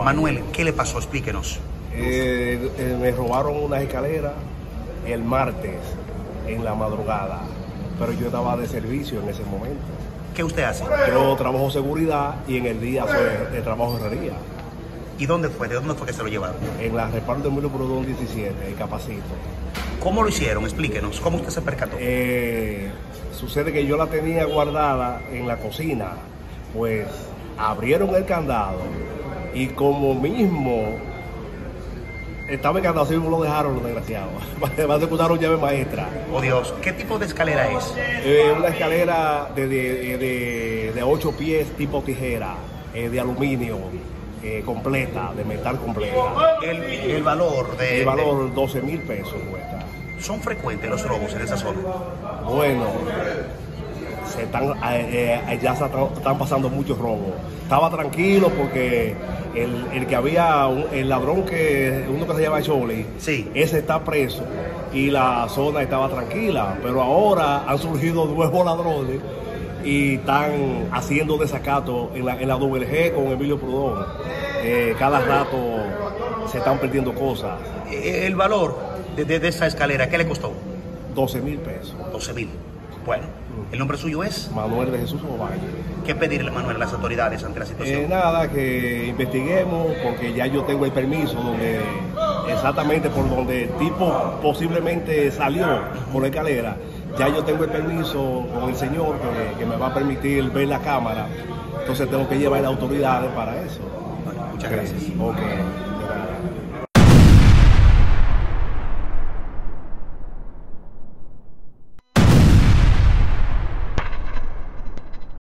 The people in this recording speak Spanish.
Manuel, ¿qué le pasó? Explíquenos. Me robaron unas escaleras el martes en la madrugada, pero yo estaba de servicio en ese momento. ¿Qué usted hace? Yo trabajo seguridad y en el día fue de trabajo herrería. ¿Y dónde fue? ¿De dónde fue que se lo llevaron? En la reparto de Emilio Prudón 17, en Capacito. ¿Cómo lo hicieron? Explíquenos. ¿Cómo usted se percató? Sucede que yo la tenía guardada en la cocina, pues abrieron el candado y como mismo estaba el candado, así mismo lo dejaron los desgraciados. Además usaron llave maestra. Oh Dios, ¿qué tipo de escalera es? Una escalera de 8 pies tipo tijera, de aluminio, completa, de metal completa. El valor de... El valor 12.000 pesos cuesta. ¿Son frecuentes los robos en esa zona? Bueno, ya se están pasando muchos robos. Estaba tranquilo porque el que había, el ladrón uno que se llama Choli, sí, ese está preso y la zona estaba tranquila, pero ahora han surgido nuevos ladrones y están haciendo desacato en la WG con Emilio Prudón. Cada rato se están perdiendo cosas. El valor de esa escalera, ¿qué le costó? 12.000 pesos. 12.000. Bueno, ¿el nombre suyo es? Manuel de Jesús Ovalle. ¿Qué pedirle, Manuel, a las autoridades ante la situación? Nada, que investiguemos, porque ya yo tengo el permiso exactamente por donde el tipo posiblemente salió por la escalera. Ya yo tengo el permiso con el señor que me va a permitir ver la cámara. Entonces tengo que llevar a las autoridades para eso. Bueno, muchas gracias. Ok.